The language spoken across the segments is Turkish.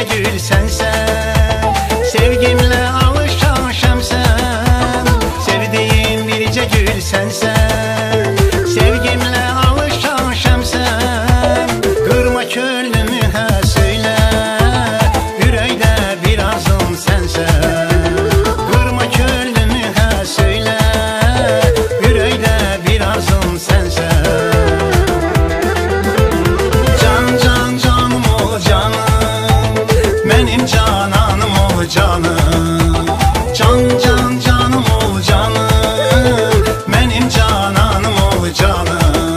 biricə gül sənsən, sevgimlə alışan şəmsən. Sevdiyim biricə gül sənsən, sevgimlə alışan şəmsən. Qırma könlümü hə söylə, ürəkdə bir arzum sənsən. Qırma könlümü hə söylə, ürəkdə bir arzum sənsən. Cananım ol canım, can can canım ol canım, benim cananım ol canım.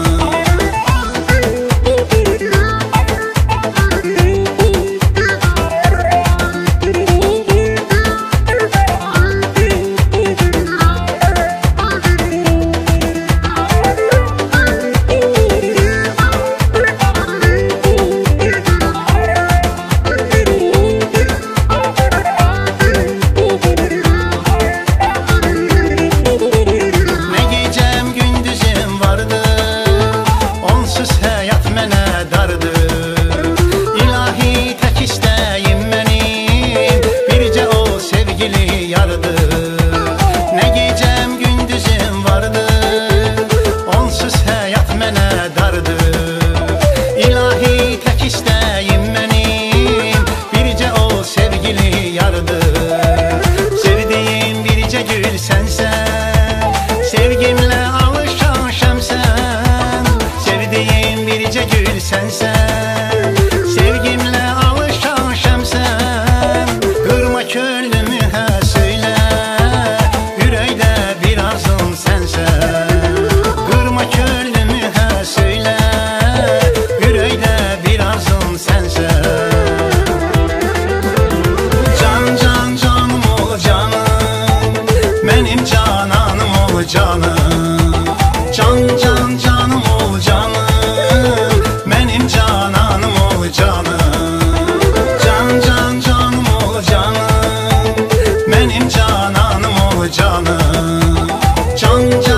Sevgimlə alışan şəmsən, sevdiyim biricə gül sənsən. Sevgimlə alışan şəmsən, qırma könlümü hə söylə, ürəkdə bir arzum sənsən. Qırma könlümü hə söylə, ürəkdə bir arzum sənsən. Can can canım ol canım, benim cananım ol canım. Can can canım ol canım, benim cananım ol canım. Can can canım ol canım, benim cananım ol canım. Can can